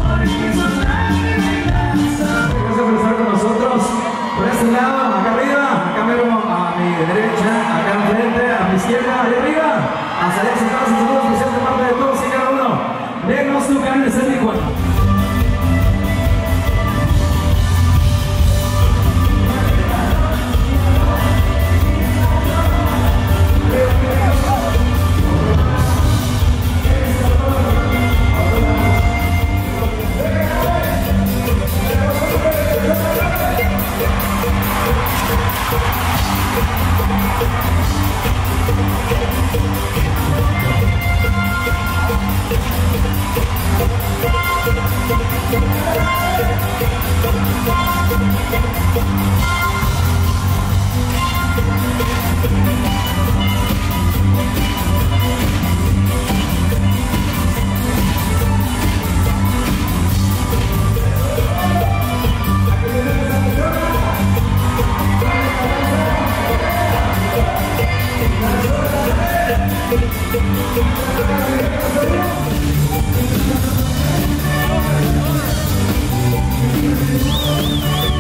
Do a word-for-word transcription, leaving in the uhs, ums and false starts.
Gracias por estar con nosotros. Por este lado, acá arriba, acá mero a mi derecha, acá enfrente, a mi izquierda, ahí arriba. Hasta allá sentados en saludo especial de parte de todos y cada uno. Denos tu carne escénico. We'll be right back.